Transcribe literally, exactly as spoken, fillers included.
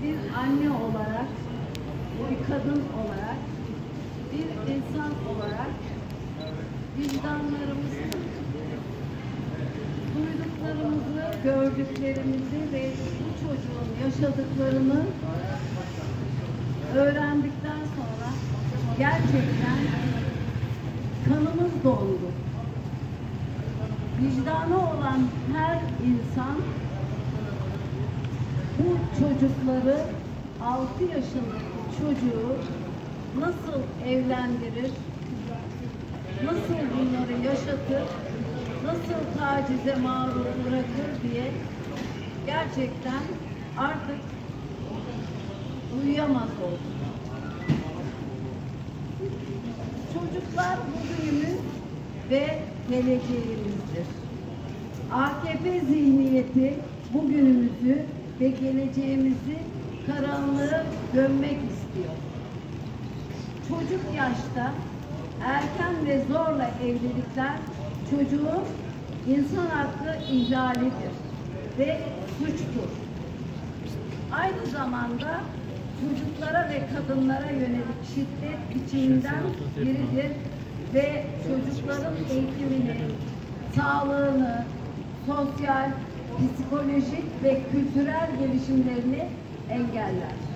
bir anne olarak, bir kadın olarak, bir insan olarak vicdanlarımızı, duyduklarımızı, gördüklerimizi ve bu çocuğun yaşadıklarını öğrendikten sonra gerçekten kanımız dondu. Vicdanı olan her insan bu çocukları, altı yaşındaki çocuğu nasıl evlendirir, nasıl bunları yaşatır, nasıl tacize maruz bırakır diye gerçekten artık uyuyamaz oldu. Çocuklar bugünümüz ve geleceğimizdir. A K P zihniyeti bugünümüzü ve geleceğimizi karanlığı gömmek istiyor. Çocuk yaşta erken ve zorla evlilikler çocuğun insan hakkı ihlalidir ve suçtur. Aynı zamanda çocuklara ve kadınlara yönelik şiddet biçiminden biridir ve çocukların eğitimini, sağlığını, sosyal, psikolojik ve kültürel gelişimlerini engeller.